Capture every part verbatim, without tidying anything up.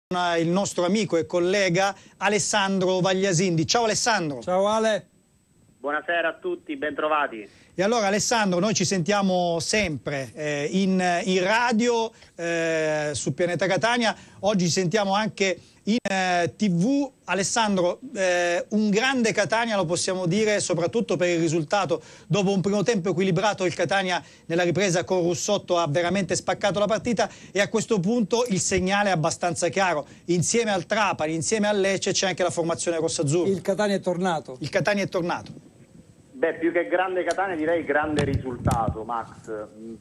il nostro amico e collega Alessandro Vagliasindi. Ciao Alessandro. Ciao Ale. Buonasera a tutti, bentrovati. E allora Alessandro, noi ci sentiamo sempre eh, in, in radio eh, su Pianeta Catania, oggi ci sentiamo anche in eh, tivù. Alessandro, eh, un grande Catania lo possiamo dire soprattutto per il risultato. Dopo un primo tempo equilibrato il Catania nella ripresa con Russotto ha veramente spaccato la partita e a questo punto il segnale è abbastanza chiaro. Insieme al Trapani, insieme al Lecce c'è anche la formazione rossazzurra. Il Catania è tornato. Il Catania è tornato. Beh, più che grande Catania direi grande risultato, Max,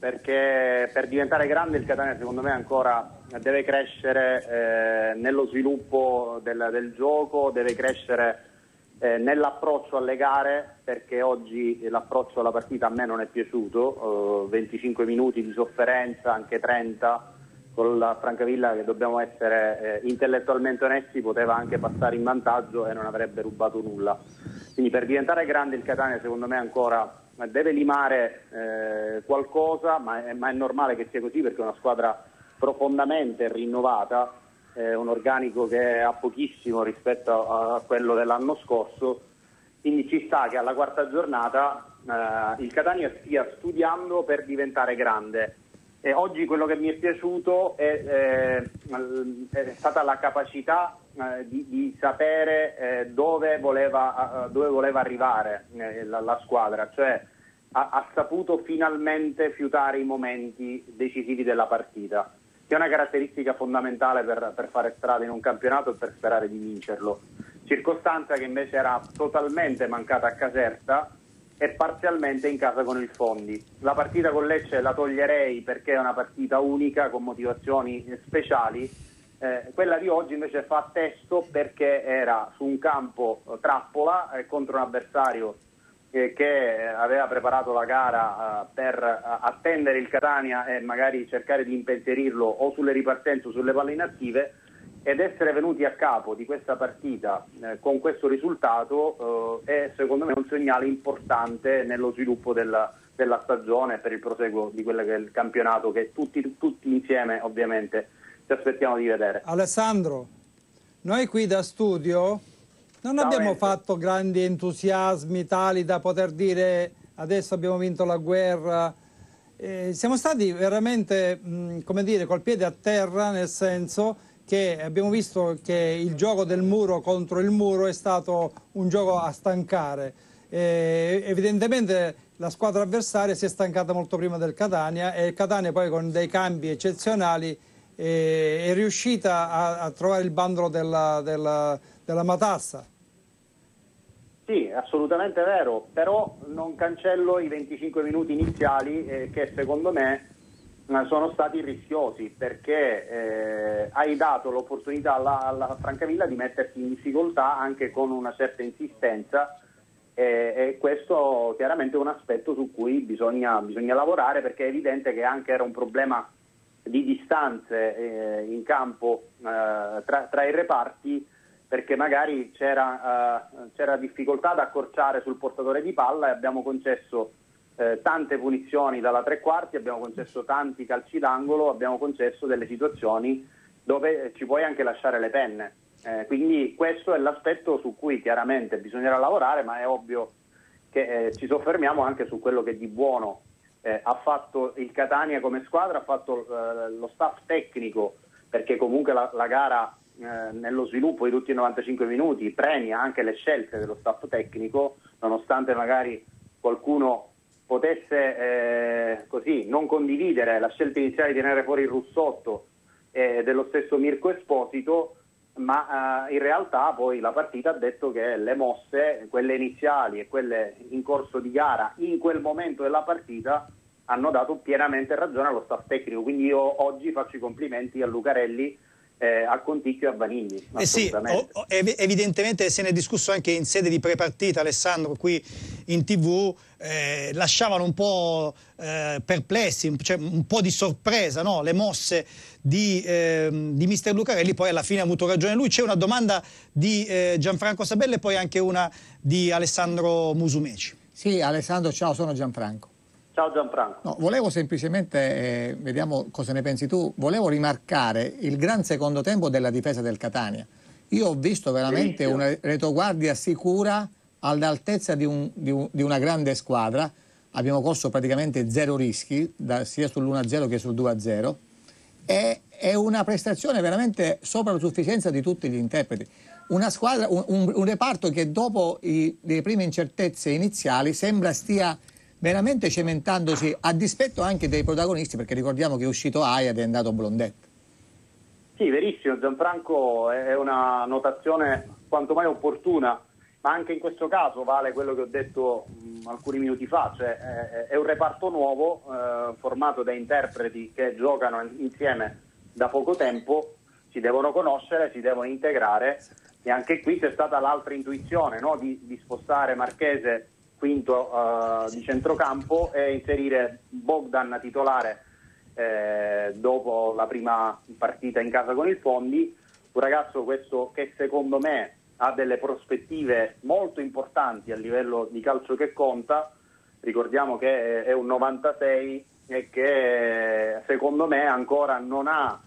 perché per diventare grande il Catania secondo me ancora deve crescere eh, nello sviluppo del, del gioco, deve crescere eh, nell'approccio alle gare, perché oggi l'approccio alla partita a me non è piaciuto, eh, venticinque minuti di sofferenza, anche trenta, con la Francavilla che dobbiamo essere eh, intellettualmente onesti poteva anche passare in vantaggio e non avrebbe rubato nulla. Quindi per diventare grande il Catania secondo me ancora deve limare eh, qualcosa, ma è, ma è normale che sia così perché è una squadra profondamente rinnovata, eh, un organico che ha pochissimo rispetto a, a quello dell'anno scorso, quindi ci sta che alla quarta giornata eh, il Catania stia studiando per diventare grande. E oggi quello che mi è piaciuto è, eh, è stata la capacità eh, di, di sapere eh, dove, voleva, eh, dove voleva arrivare eh, la, la squadra, cioè ha, ha saputo finalmente fiutare i momenti decisivi della partita, che è una caratteristica fondamentale per, per fare strada in un campionato e per sperare di vincerlo, circostanza che invece era totalmente mancata a Caserta e parzialmente in casa con il Fondi. La partita con Lecce la toglierei perché è una partita unica con motivazioni speciali, eh, quella di oggi invece fa testo perché era su un campo eh, trappola eh, contro un avversario eh, che aveva preparato la gara eh, per eh, attendere il Catania e magari cercare di impensierirlo o sulle ripartenze o sulle palle inattive, ed essere venuti a capo di questa partita eh, con questo risultato eh, è secondo me un segnale importante nello sviluppo della, della stagione per il proseguo di quello che è il campionato che tutti, tutti insieme ovviamente ci aspettiamo di vedere. Alessandro, noi qui da studio non Ciao, abbiamo Enzo. fatto grandi entusiasmi tali da poter dire adesso abbiamo vinto la guerra. Eh, siamo stati veramente, mh, come dire, col piede a terra, nel senso che abbiamo visto che il gioco del muro contro il muro è stato un gioco a stancare. Eh, evidentemente la squadra avversaria si è stancata molto prima del Catania e il Catania poi con dei cambi eccezionali eh, è riuscita a, a trovare il bandolo della, della, della matassa. Sì, assolutamente vero, però non cancello i venticinque minuti iniziali eh, che secondo me sono stati rischiosi, perché eh, hai dato l'opportunità alla, alla Francavilla di mettersi in difficoltà anche con una certa insistenza eh, e questo chiaramente è un aspetto su cui bisogna, bisogna lavorare, perché è evidente che anche era un problema di distanze eh, in campo eh, tra, tra i reparti, perché magari c'era, eh, c'era difficoltà ad accorciare sul portatore di palla e abbiamo concesso Eh, tante punizioni dalla tre quarti, abbiamo concesso tanti calci d'angolo, abbiamo concesso delle situazioni dove ci puoi anche lasciare le penne. Eh, quindi questo è l'aspetto su cui chiaramente bisognerà lavorare, ma è ovvio che eh, ci soffermiamo anche su quello che di buono eh, ha fatto il Catania come squadra, ha fatto eh, lo staff tecnico, perché comunque la, la gara eh, nello sviluppo di tutti i novantacinque minuti premia anche le scelte dello staff tecnico, nonostante magari qualcuno potesse eh, così non condividere la scelta iniziale di tenere fuori il Russotto e eh, dello stesso Mirko Esposito, ma eh, in realtà poi la partita ha detto che le mosse, quelle iniziali e quelle in corso di gara in quel momento della partita, hanno dato pienamente ragione allo staff tecnico. Quindi io oggi faccio i complimenti a Lucarelli, Eh, a Conticchio e a Vanigli. Eh sì, o, o, ev evidentemente se ne è discusso anche in sede di prepartita, Alessandro, qui in tivù, eh, lasciavano un po' eh, perplessi, cioè un po' di sorpresa, no? Le mosse di, eh, di mister Lucarelli, poi alla fine ha avuto ragione lui. C'è una domanda di eh, Gianfranco Sabella e poi anche una di Alessandro Musumeci. Sì, Alessandro, ciao, sono Gianfranco. Ciao Gianfranco. No, volevo semplicemente, eh, vediamo cosa ne pensi tu, volevo rimarcare il gran secondo tempo della difesa del Catania. Io ho visto veramente Benissimo. una retoguardia sicura all'altezza di, un, di, un, di una grande squadra. Abbiamo corso praticamente zero rischi, da, sia sull'uno a zero che sul due a zero. E, è una prestazione veramente sopra la sufficienza di tutti gli interpreti. Una squadra, un, un, un reparto che dopo i, le prime incertezze iniziali sembra stia veramente cementandosi, a dispetto anche dei protagonisti, perché ricordiamo che è uscito Aia ed è andato Blondet. Sì, verissimo, Gianfranco, è una notazione quanto mai opportuna, ma anche in questo caso vale quello che ho detto mh, alcuni minuti fa, cioè è, è un reparto nuovo eh, formato da interpreti che giocano insieme da poco tempo, si devono conoscere, si devono integrare, e anche qui c'è stata l'altra intuizione, no? di, di spostare Marchese quinto uh, di centrocampo e inserire Bogdan titolare eh, dopo la prima partita in casa con il Fondi, un ragazzo questo che secondo me ha delle prospettive molto importanti a livello di calcio che conta. Ricordiamo che è un novantasei e che secondo me ancora non ha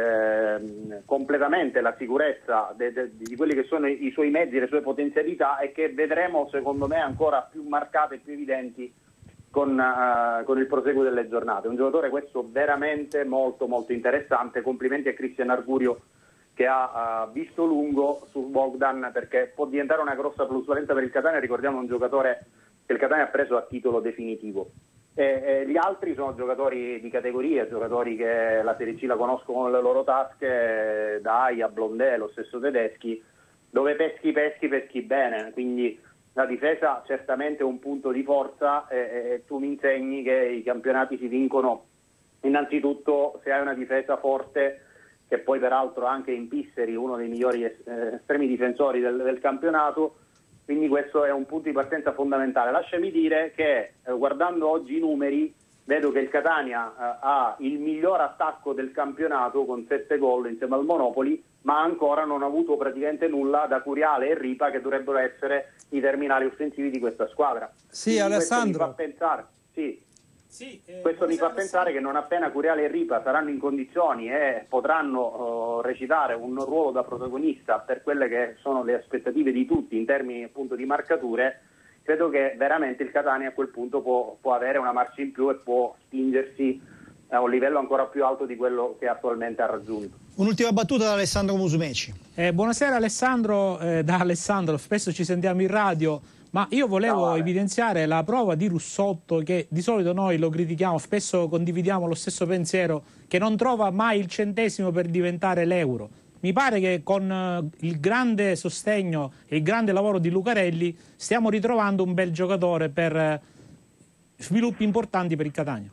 Eh, completamente la sicurezza de, de, di quelli che sono i, i suoi mezzi, le sue potenzialità, e che vedremo secondo me ancora più marcate e più evidenti con, uh, con il proseguo delle giornate. Un giocatore questo veramente molto molto interessante. Complimenti a Cristian Argurio che ha uh, visto lungo su Bogdan, perché può diventare una grossa plusvalenza per il Catania. Ricordiamo un giocatore che il Catania ha preso a titolo definitivo. E, e gli altri sono giocatori di categoria, giocatori che la Serie C la conoscono nelle loro tasche, da Aia, Blondet, lo stesso Tedeschi, dove peschi, peschi, peschi bene, quindi la difesa certamente è un punto di forza, e, e tu mi insegni che i campionati si vincono innanzitutto se hai una difesa forte, che poi peraltro anche in Pisseri, uno dei migliori eh, estremi difensori del, del campionato. Quindi questo è un punto di partenza fondamentale. Lasciami dire che eh, guardando oggi i numeri vedo che il Catania eh, ha il miglior attacco del campionato con sette gol insieme al Monopoli, ma ancora non ha avuto praticamente nulla da Curiale e Ripa, che dovrebbero essere i terminali offensivi di questa squadra. Sì, Quindi Alessandro. Questo mi fa pensare, sì, Sì, eh, questo mi fa pensare che non appena Curiale e Ripa saranno in condizioni e potranno uh, recitare un ruolo da protagonista per quelle che sono le aspettative di tutti in termini appunto di marcature, credo che veramente il Catania a quel punto può, può avere una marcia in più e può spingersi a un livello ancora più alto di quello che attualmente ha raggiunto. Un'ultima battuta da Alessandro Musumeci. Eh, buonasera Alessandro, eh, da Alessandro, spesso ci sentiamo in radio. Ma io volevo Ciao, Ale. evidenziare la prova di Russotto, che di solito noi lo critichiamo, spesso condividiamo lo stesso pensiero, che non trova mai il centesimo per diventare l'euro. Mi pare che con eh, il grande sostegno e il grande lavoro di Lucarelli stiamo ritrovando un bel giocatore per eh, sviluppi importanti per il Catania.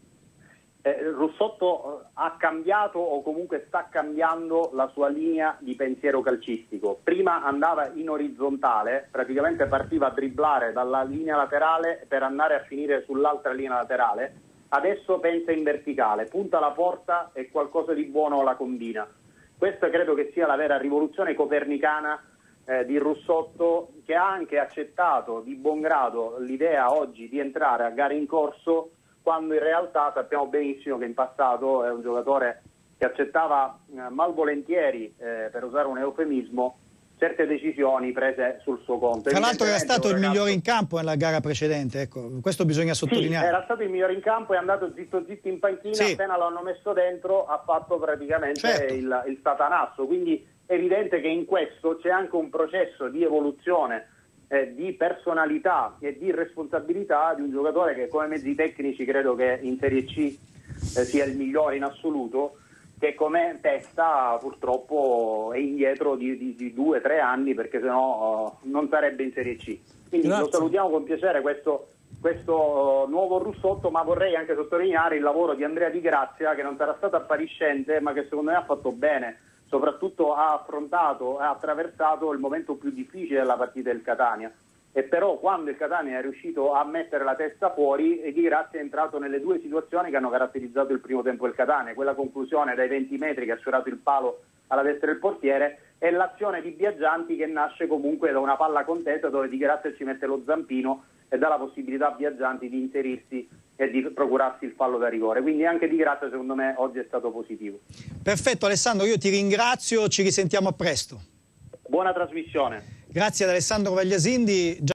Eh, Russotto eh, ha cambiato o comunque sta cambiando la sua linea di pensiero calcistico. Prima andava in orizzontale, praticamente partiva a dribblare dalla linea laterale per andare a finire sull'altra linea laterale. Adesso pensa in verticale, punta la porta e qualcosa di buono la combina. Questa credo che sia la vera rivoluzione copernicana eh, di Russotto, che ha anche accettato di buon grado l'idea oggi di entrare a gare in corso, quando in realtà sappiamo benissimo che in passato è un giocatore che accettava eh, malvolentieri, eh, per usare un eufemismo, certe decisioni prese sul suo conto. Tra l'altro era stato il ragazzo... migliore in campo nella gara precedente, ecco, questo bisogna sottolineare. Sì, era stato il migliore in campo, è andato zitto zitto in panchina, sì. Appena l'hanno messo dentro ha fatto praticamente certo. il, il satanasso, quindi è evidente che in questo c'è anche un processo di evoluzione, Eh, di personalità e di responsabilità di un giocatore che come mezzi tecnici credo che in Serie C eh, sia il migliore in assoluto, che come testa purtroppo è indietro di, di, di due o tre anni, perché sennò uh, non sarebbe in Serie C. Quindi Grazie. lo salutiamo con piacere questo, questo uh, nuovo Russotto, ma vorrei anche sottolineare il lavoro di Andrea Di Grazia, che non sarà stato appariscente ma che secondo me ha fatto bene. Soprattutto ha affrontato e ha attraversato il momento più difficile della partita del Catania, e però quando il Catania è riuscito a mettere la testa fuori, Di Grazia è entrato nelle due situazioni che hanno caratterizzato il primo tempo del Catania, quella conclusione dai venti metri che ha sfiorato il palo alla destra del portiere, e l'azione di Biaggianti che nasce comunque da una palla contesa dove Di Grazia ci mette lo zampino e dà la possibilità a viaggianti di inserirsi e di procurarsi il fallo da rigore. Quindi anche di grazia secondo me oggi è stato positivo. Perfetto Alessandro, io ti ringrazio, ci risentiamo a presto. Buona trasmissione. Grazie ad Alessandro Vagliasindi.